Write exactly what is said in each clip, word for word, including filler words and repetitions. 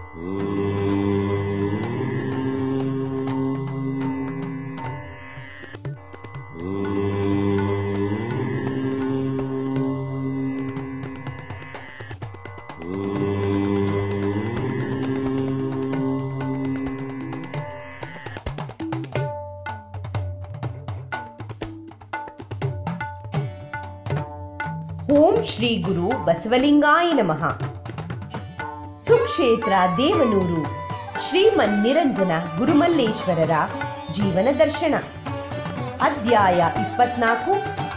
ಓಂ ಶ್ರೀ ಗುರು ಬಸವಲಿಂಗಾಯ ನಮಃ. ಸುಕ್ಷೇತ್ರ ದೇವನೂರು ಶ್ರೀಮನ್ ನಿರಂಜನ ಗುರುಮಲ್ಲೇಶ್ವರರ ಜೀವನ ದರ್ಶನ. ಅಧ್ಯಾಯ ಇಪ್ಪತ್ನಾಲ್ಕು,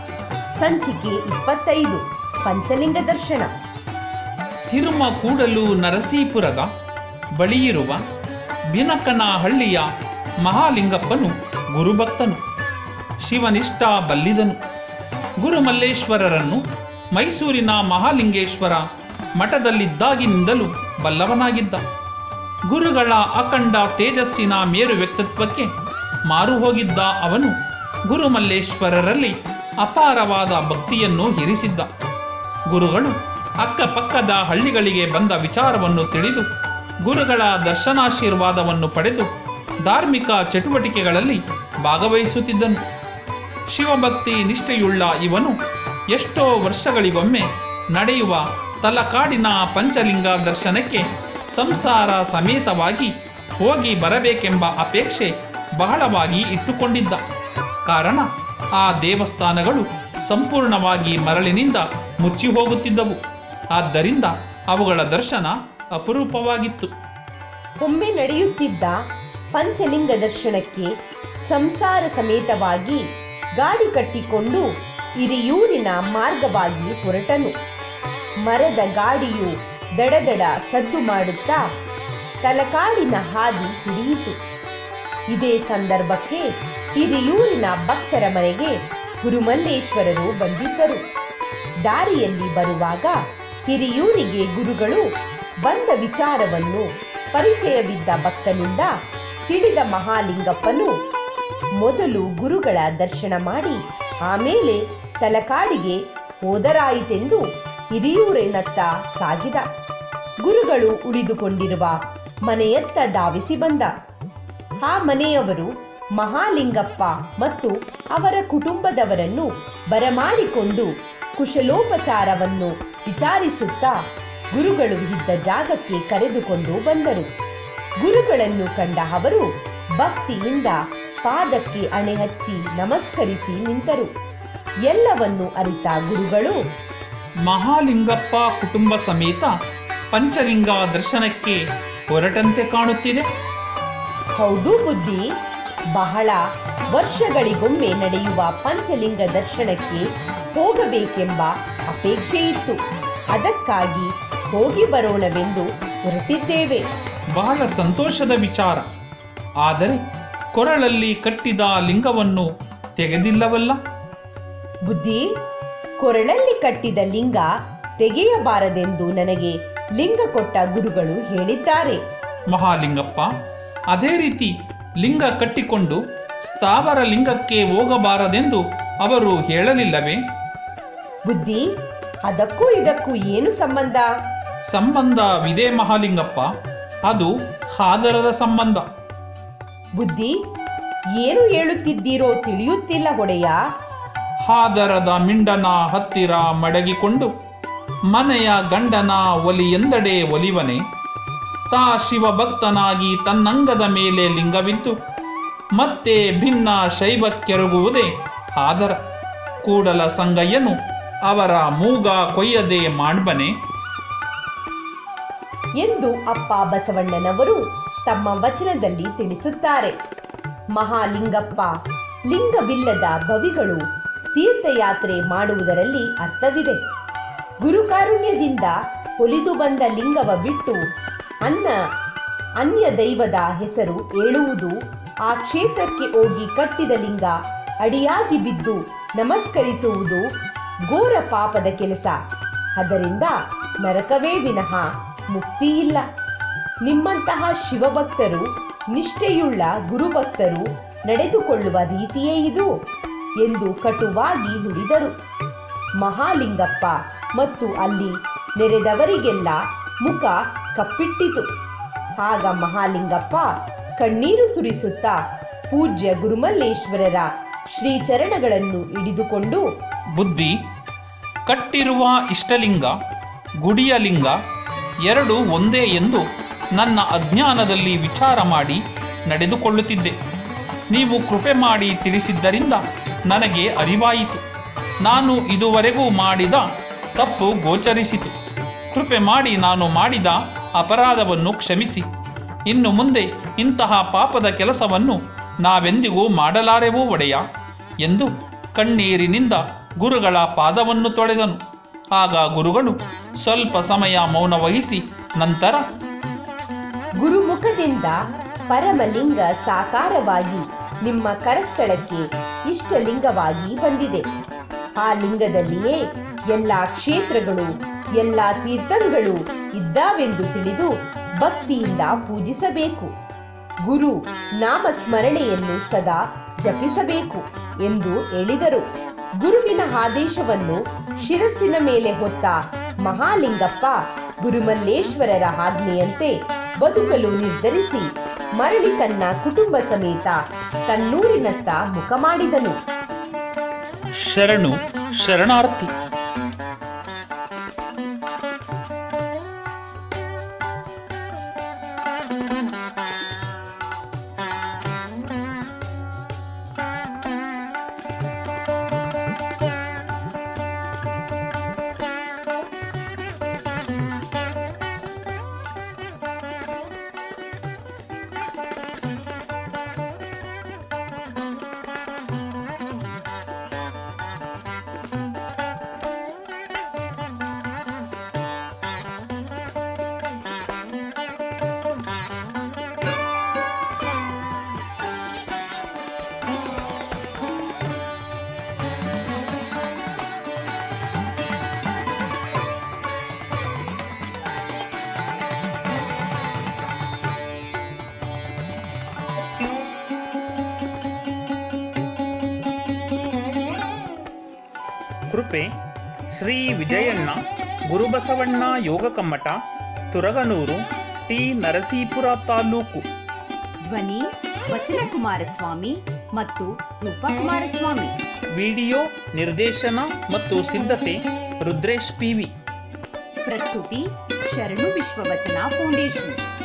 ಸಂಚಿಕೆ ಇಪ್ಪತ್ತೈದು, ಪಂಚಲಿಂಗ ದರ್ಶನ. ತಿರುಮ ಕೂಡಲು ನರಸೀಪುರದ ಬಳಿಯಿರುವ ಬಿನಕನಹಳ್ಳಿಯ ಮಹಾಲಿಂಗಪ್ಪನು ಗುರುಭಕ್ತನು, ಶಿವನಿಷ್ಠ ಬಲ್ಲಿದನು. ಗುರುಮಲ್ಲೇಶ್ವರರನ್ನು ಮೈಸೂರಿನ ಮಹಾಲಿಂಗೇಶ್ವರ ಮಠದಲ್ಲಿದ್ದಾಗಿನಿಂದಲೂ ಬಲ್ಲವನಾಗಿದ್ದ. ಗುರುಗಳ ಅಖಂಡ ತೇಜಸ್ಸಿನ ಮೇರು ವ್ಯಕ್ತಿತ್ವಕ್ಕೆ ಮಾರು ಹೋಗಿದ್ದ ಅವನು ಗುರುಮಲ್ಲೇಶ್ವರರಲ್ಲಿ ಅಪಾರವಾದ ಭಕ್ತಿಯನ್ನು ಇರಿಸಿದ್ದ. ಗುರುಗಳು ಅಕ್ಕಪಕ್ಕದ ಹಳ್ಳಿಗಳಿಗೆ ಬಂದ ವಿಚಾರವನ್ನು ತಿಳಿದು ಗುರುಗಳ ದರ್ಶನಾಶೀರ್ವಾದವನ್ನು ಪಡೆದು ಧಾರ್ಮಿಕ ಚಟುವಟಿಕೆಗಳಲ್ಲಿ ಭಾಗವಹಿಸುತ್ತಿದ್ದನು. ಶಿವಭಕ್ತಿ ನಿಷ್ಠೆಯುಳ್ಳ ಇವನು ಎಷ್ಟೋ ವರ್ಷಗಳಿಗೊಮ್ಮೆ ನಡೆಯುವ ತಲಕಾಡಿನ ಪಂಚಲಿಂಗ ದರ್ಶನಕ್ಕೆ ಸಂಸಾರ ಸಮೇತವಾಗಿ ಹೋಗಿ ಬರಬೇಕೆಂಬ ಅಪೇಕ್ಷೆ ಬಹಳವಾಗಿ ಇಟ್ಟುಕೊಂಡಿದ್ದ. ಕಾರಣ ಆ ದೇವಸ್ಥಾನಗಳು ಸಂಪೂರ್ಣವಾಗಿ ಮರಳಿನಿಂದ ಮುಚ್ಚಿ ಹೋಗುತ್ತಿದ್ದವು. ಆದ್ದರಿಂದ ಅವುಗಳ ದರ್ಶನ ಅಪರೂಪವಾಗಿತ್ತು. ಒಮ್ಮೆ ನಡೆಯುತ್ತಿದ್ದ ಪಂಚಲಿಂಗ ದರ್ಶನಕ್ಕೆ ಸಂಸಾರ ಸಮೇತವಾಗಿ ಗಾಡಿ ಕಟ್ಟಿಕೊಂಡು ಹಿರಿಯೂರಿನ ಮಾರ್ಗವಾಗಿ ಹೊರಟನು. ಮರದ ಗಾಡಿಯು ದಡದಡ ಸದ್ದು ಮಾಡುತ್ತಾ ತಲಕಾಡಿನ ಹಾದಿ ಹಿಡಿಯಿತು. ಇದೇ ಸಂದರ್ಭಕ್ಕೆ ಹಿರಿಯೂರಿನ ಭಕ್ತರ ಮನೆಗೆ ಗುರುಮಲ್ಲೇಶ್ವರರು ಬಂದಿದ್ದರು. ದಾರಿಯಲ್ಲಿ ಬರುವಾಗ ಹಿರಿಯೂರಿಗೆ ಗುರುಗಳು ಬಂದ ವಿಚಾರವನ್ನು ಪರಿಚಯವಿದ್ದ ಭಕ್ತನಿಂದ ತಿಳಿದ ಮಹಾಲಿಂಗಪ್ಪನು ಮೊದಲು ಗುರುಗಳ ದರ್ಶನ ಮಾಡಿ ಆಮೇಲೆ ತಲಕಾಡಿಗೆ ಹೋದರಾಯಿತೆಂದು ಹಿರಿಯೂರಿನತ್ತ ಸಾಗಿದ. ಗುರುಗಳು ಉಳಿದುಕೊಂಡಿರುವ ಮನೆಯತ್ತ ಧಾವಿಸಿ ಬಂದ. ಆ ಮನೆಯವರು ಮಹಾಲಿಂಗಪ್ಪ ಮತ್ತು ಅವರ ಕುಟುಂಬದವರನ್ನು ಬರಮಾಡಿಕೊಂಡು ಕುಶಲೋಪಚಾರವನ್ನು ವಿಚಾರಿಸುತ್ತಾ ಗುರುಗಳು ಇದ್ದ ಜಾಗಕ್ಕೆ ಕರೆದುಕೊಂಡು ಬಂದರು. ಗುರುಗಳನ್ನು ಕಂಡ ಅವರು ಭಕ್ತಿಯಿಂದ ಪಾದಕ್ಕೆ ಅಣೆ ಹಚ್ಚಿ ನಮಸ್ಕರಿಸಿ ನಿಂತರು. ಎಲ್ಲವನ್ನು ಅರಿತ ಗುರುಗಳು, ಮಹಾಲಿಂಗಪ್ಪ ಕುಟುಂಬ ಸಮೇತ ಪಂಚಲಿಂಗ ದರ್ಶನಕ್ಕೆ ಹೊರಟಂತೆ ಕಾಣುತ್ತಿದೆ. ಹೌದು ಬುದ್ಧಿ, ಬಹಳ ವರ್ಷಗಳಿಗೊಮ್ಮೆ ನಡೆಯುವ ಪಂಚಲಿಂಗ ದರ್ಶನಕ್ಕೆ ಹೋಗಬೇಕೆಂಬ ಅಪೇಕ್ಷೆ ಇತ್ತು. ಅದಕ್ಕಾಗಿ ಹೋಗಿ ಬರೋಣವೆಂದು ಹೊರಟಿದ್ದೇವೆ. ಬಹಳ ಸಂತೋಷದ ವಿಚಾರ. ಆದರೆ ಕೊರಳಲ್ಲಿ ಕಟ್ಟಿದ ಲಿಂಗವನ್ನು ತೆಗೆದಿಲ್ಲವಲ್ಲ? ಬುದ್ಧಿ, ಕೊರಳಲ್ಲಿ ಕಟ್ಟಿದ ಲಿಂಗ ತೆಗೆಯಬಾರದೆಂದು ನನಗೆ ಲಿಂಗ ಕೊಟ್ಟ ಗುರುಗಳು ಹೇಳಿದ್ದಾರೆ. ಮಹಾಲಿಂಗಪ್ಪ ಅದೇ ರೀತಿ ಲಿಂಗ ಕಟ್ಟಿಕೊಂಡು ಸ್ಥಾವರ ಲಿಂಗಕ್ಕೆ ಹೋಗಬಾರದೆಂದು ಅವರು ಹೇಳಲಿಲ್ಲವೇ? ಬುದ್ಧಿ, ಅದಕ್ಕೂ ಇದಕ್ಕೂ ಏನು ಸಂಬಂಧ? ಸಂಬಂಧವಿದೆ ಮಹಾಲಿಂಗಪ್ಪ, ಅದು ಆದರದ ಸಂಬಂಧ. ಬುದ್ಧಿ, ಏನು ಹೇಳುತ್ತಿದ್ದೀರೋ ತಿಳಿಯುತ್ತಿಲ್ಲ ಒಡೆಯ. ಹಾದರದ ಮಿಂಡನ ಹತ್ತಿರ ಮಡಗಿಕೊಂಡು ಮನೆಯ ಗಂಡನ ಒಲಿಯೆಂದಡೆ ಒಲಿವನೆ, ತಾ ಶಿವಭಕ್ತನಾಗಿ ತನ್ನಂಗದ ಮೇಲೆ ಲಿಂಗವಿದ್ದು ಮತ್ತೆ ಭಿನ್ನ ಶೈವಕ್ಕೆರಗುವುದೇ ಆದರ. ಕೂಡಲ ಸಂಗಯ್ಯನು ಅವರ ಮೂಗ ಕೊಯ್ಯದೆ ಮಾಡ್ಬನೆ ಎಂದು ಅಪ್ಪ ಬಸವಣ್ಣನವರು ತಮ್ಮ ವಚನದಲ್ಲಿ ತಿಳಿಸುತ್ತಾರೆ. ಮಹಾಲಿಂಗಪ್ಪ ಲಿಂಗವಿಲ್ಲದ ಭವಿಗಳು ತೀರ್ಥಯಾತ್ರೆ ಮಾಡುವುದರಲ್ಲಿ ಅರ್ಥವಿದೆ. ಗುರುಕಾರುಣ್ಯದಿಂದ ಒಲಿದು ಬಂದ ಲಿಂಗವ ಬಿಟ್ಟು ಅನ್ನ ಅನ್ಯ ದೈವದ ಹೆಸರು ಹೇಳುವುದು, ಆ ಕ್ಷೇತ್ರಕ್ಕೆ ಹೋಗಿ ಕಟ್ಟಿದ ಲಿಂಗ ಅಡಿಯಾಗಿ ಬಿದ್ದು ನಮಸ್ಕರಿಸುವುದು ಘೋರ ಪಾಪದ ಕೆಲಸ. ಅದರಿಂದ ನರಕವೇ ವಿನಃ ಮುಕ್ತಿಯಿಲ್ಲ. ನಿಮ್ಮಂತಹ ಶಿವಭಕ್ತರು, ನಿಷ್ಠೆಯುಳ್ಳ ಗುರುಭಕ್ತರು ನಡೆದುಕೊಳ್ಳುವ ರೀತಿಯೇ ಇದು ಎಂದು ಕಟುವಾಗಿ ನುಡಿದರು. ಮಹಾಲಿಂಗಪ್ಪ ಮತ್ತು ಅಲ್ಲಿ ನೆರೆದವರಿಗೆಲ್ಲ ಮುಖ ಕಪ್ಪಿಟ್ಟಿತು. ಆಗ ಮಹಾಲಿಂಗಪ್ಪ ಕಣ್ಣೀರು ಸುರಿಸುತ್ತಾ ಪೂಜ್ಯ ಗುರುಮಲ್ಲೇಶ್ವರರ ಶ್ರೀಚರಣಗಳನ್ನು ಹಿಡಿದುಕೊಂಡು, ಬುದ್ಧಿ, ಕಟ್ಟಿರುವ ಇಷ್ಟಲಿಂಗ ಗುಡಿಯ ಲಿಂಗ ಎರಡು ಒಂದೇ ಎಂದು ನನ್ನ ಅಜ್ಞಾನದಲ್ಲಿ ವಿಚಾರ ಮಾಡಿ ನಡೆದುಕೊಳ್ಳುತ್ತಿದ್ದೆ. ನೀವು ಕೃಪೆ ಮಾಡಿ ತಿಳಿಸಿದ್ದರಿಂದ ನನಗೆ ಅರಿವಾಯಿತು. ನಾನು ಇದುವರೆಗೂ ಮಾಡಿದ ತಪ್ಪು ಗೋಚರಿಸಿತು. ಕೃಪೆ ಮಾಡಿ ನಾನು ಮಾಡಿದ ಅಪರಾಧವನ್ನು ಕ್ಷಮಿಸಿ. ಇನ್ನು ಮುಂದೆ ಇಂತಹ ಪಾಪದ ಕೆಲಸವನ್ನು ನಾವೆಂದಿಗೂ ಮಾಡಲಾರೆವು ಒಡೆಯ ಎಂದು ಕಣ್ಣೀರಿನಿಂದ ಗುರುಗಳ ಪಾದವನ್ನು ತೊಳೆದನು. ಆಗ ಗುರುಗಳು ಸ್ವಲ್ಪ ಸಮಯ ಮೌನ ವಹಿಸಿ ನಂತರ, ಗುರುಮುಖದಿಂದ ಪರಮಲಿಂಗ ಸಾಕಾರವಾಗಿ ನಿಮ್ಮ ಕರಸ್ಥಳಕ್ಕೆ ಇಷ್ಟಲಿಂಗವಾಗಿ ಬಂದಿದೆ. ಆ ಲಿಂಗದಲ್ಲಿಯೇ ಎಲ್ಲ ಕ್ಷೇತ್ರಗಳು, ಎಲ್ಲ ತೀರ್ಥಗಳು ಇದ್ದಾವೆಂದು ತಿಳಿದು ಭಕ್ತಿಯಿಂದ ಪೂಜಿಸಬೇಕು. ಗುರು ನಾಮಸ್ಮರಣೆಯನ್ನು ಸದಾ ಜಪಿಸಬೇಕು ಎಂದು ಹೇಳಿದರು. ಗುರುವಿನ ಆದೇಶವನ್ನು ಶಿರಸ್ಸಿನ ಮೇಲೆ ಹೊತ್ತ ಮಹಾಲಿಂಗಪ್ಪ ಗುರುಮಲ್ಲೇಶ್ವರರ ಆಜ್ಞೆಯಂತೆ ಬದುಕಲು ನಿರ್ಧರಿಸಿ ಮರಳಿ ತನ್ನ ಕುಟುಂಬ ಸಮೇತ ತನ್ನೂರಿನತ್ತ ಮುಖ ಮಾಡಿದನು. ಶರಣು ಶರಣಾರ್ಥಿ. ಕೃಪೆ ಶ್ರೀ ವಿಜಯಣ್ಣ ಗುರುಬಸವಣ್ಣ ಯೋಗ ಕಮ್ಮಟ, ತುರಗನೂರು, ಟಿ ನರಸೀಪುರ ತಾಲೂಕು. ಧ್ವನಿ ವಚನಕುಮಾರಸ್ವಾಮಿ ಮತ್ತು ರೂಪಕುಮಾರಸ್ವಾಮಿ. ವಿಡಿಯೋ ನಿರ್ದೇಶನ ಮತ್ತು ಸಿದ್ಧತೆ ರುದ್ರೇಶ್ ಪಿವಿ. ಪ್ರಸ್ತುತಿ ಶರಣು ವಿಶ್ವವಚನ ಫೌಂಡೇಶನ್.